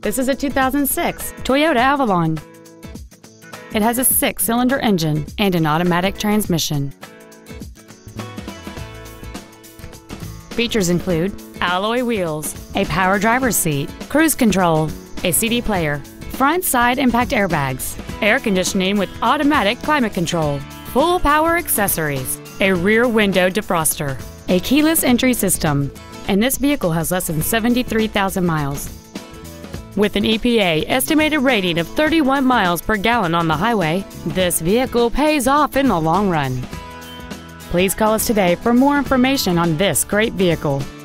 This is a 2006 Toyota Avalon. It has a 6-cylinder engine and an automatic transmission. Features include alloy wheels, a power driver's seat, cruise control, a CD player, front side impact airbags, air conditioning with automatic climate control, full power accessories, a rear window defroster, a keyless entry system, and this vehicle has less than 73,000 miles. With an EPA estimated rating of 31 miles per gallon on the highway, this vehicle pays off in the long run. Please call us today for more information on this great vehicle.